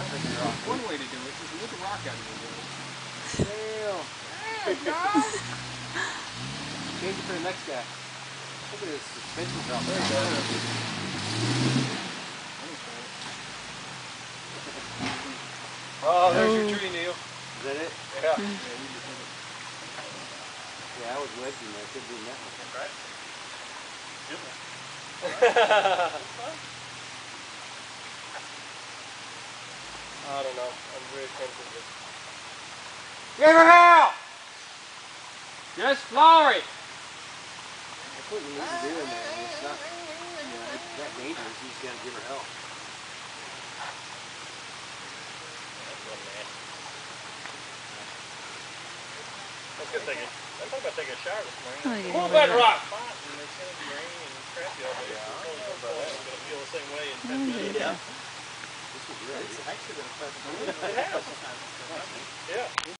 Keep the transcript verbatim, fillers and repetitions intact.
One way to do it is move the rock out of the way. Damn. There you go. Change it for the next guy. Look at this suspension drop. There you go. Oh, there's your tree, Neil. Is that it? Yeah. Mm. Yeah, I was wedging there. I couldn't do that one. Right? Yep. I don't know. I'm very tempted to. Give her hell! Yes, Flowery! That's what you need to do in there. It's not, you know, it's that dangerous. You just gotta give her hell. That's good thinking. I thought about taking a shower this morning. Oh, Pull that rock! And it's going to be rainy and crappy all day. Yeah, I know about that. It's going to feel the same way in ten minutes. Yeah. This is really, it's actually been a pleasant. It has. Yeah.